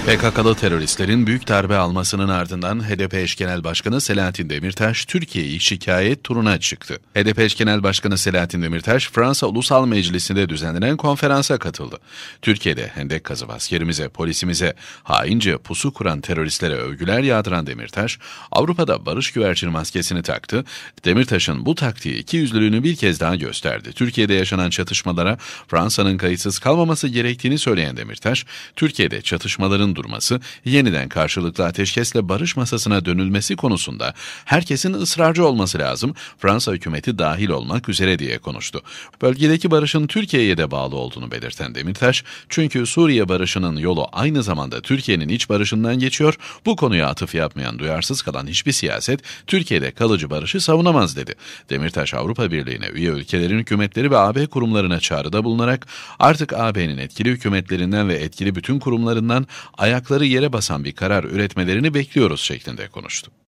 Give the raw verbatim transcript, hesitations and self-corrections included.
P K K'lı teröristlerin büyük darbe almasının ardından H D P eş genel başkanı Selahattin Demirtaş, Türkiye'yi şikayet turuna çıktı. H D P eş genel başkanı Selahattin Demirtaş, Fransa Ulusal Meclisi'nde düzenlenen konferansa katıldı. Türkiye'de hendek kazıp askerimize, polisimize, haince pusu kuran teröristlere övgüler yağdıran Demirtaş, Avrupa'da barış güvercin maskesini taktı. Demirtaş'ın bu taktiği ikiyüzlülüğünü bir kez daha gösterdi. Türkiye'de yaşanan çatışmalara Fransa'nın kayıtsız kalmaması gerektiğini söyleyen Demirtaş, Türkiye'de çatışmaların durması, yeniden karşılıklı ateşkesle barış masasına dönülmesi konusunda herkesin ısrarcı olması lazım, Fransa hükümeti dahil olmak üzere diye konuştu. Bölgedeki barışın Türkiye'ye de bağlı olduğunu belirten Demirtaş, çünkü Suriye barışının yolu aynı zamanda Türkiye'nin iç barışından geçiyor, bu konuya atıf yapmayan, duyarsız kalan hiçbir siyaset Türkiye'de kalıcı barışı savunamaz dedi. Demirtaş, Avrupa Birliği'ne üye ülkelerin hükümetleri ve A B kurumlarına çağrıda bulunarak artık A B'nin etkili hükümetlerinden ve etkili bütün kurumlarından ayakları yere basan bir karar üretmelerini bekliyoruz şeklinde konuştu.